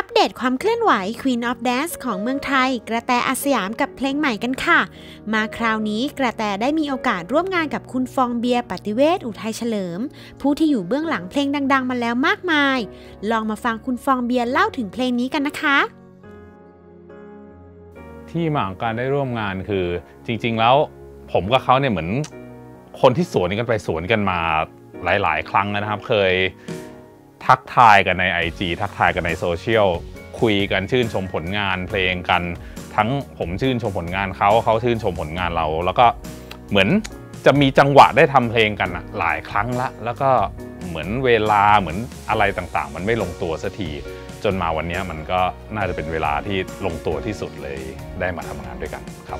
ปเดตความเคลื่อนไหว Queen of Dance ของเมืองไทยกระแตอาสยามกับเพลงใหม่กันค่ะมาคราวนี้กระแตได้มีโอกาสร่วมงานกับคุณฟองเบียร์ ปฏิเวศอุทัยเฉลิมผู้ที่อยู่เบื้องหลังเพลงดังๆมาแล้วมากมายลองมาฟังคุณฟองเบียร์เล่าถึงเพลงนี้กันนะคะที่มาของการได้ร่วมงานคือจริงๆแล้วผมกับเขาเนี่ยเหมือนคนที่สวนกันไปสวนกันมาหลายๆครั้งนะครับเคยทักทายกันใน IG ทักทายกันในโซเชียลคุยกันชื่นชมผลงานเพลงกันทั้งผมชื่นชมผลงานเขาชื่นชมผลงานเราแล้วก็เหมือนจะมีจังหวะได้ทำเพลงกันหลายครั้งละแล้วก็เหมือนเวลาเหมือนอะไรต่างๆมันไม่ลงตัวสักทีจนมาวันนี้มันก็น่าจะเป็นเวลาที่ลงตัวที่สุดเลยได้มาทำงานด้วยกันครับ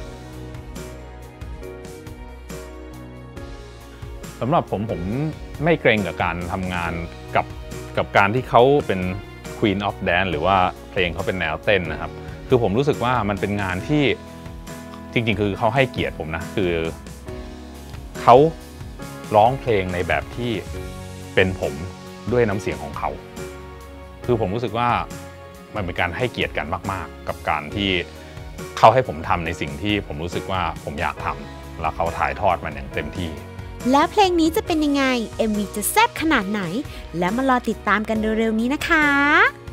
สำหรับผมไม่เกรงกับการทำงานกับการที่เขาเป็น Queen of Dance หรือว่าเพลงเขาเป็นแนวเต้นนะครับคือผมรู้สึกว่ามันเป็นงานที่จริงๆคือเขาให้เกียรติผมนะคือเขาร้องเพลงในแบบที่เป็นผมด้วยน้ำเสียงของเขาคือผมรู้สึกว่ามันเป็นการให้เกียรติกันมากๆกับการที่เขาให้ผมทำในสิ่งที่ผมรู้สึกว่าผมอยากทำแล้วเขาถ่ายทอดมันอย่างเต็มที่แล้วเพลงนี้จะเป็นยังไง MV จะแซ่บขนาดไหนและมารอติดตามกันเร็วๆนี้นะคะ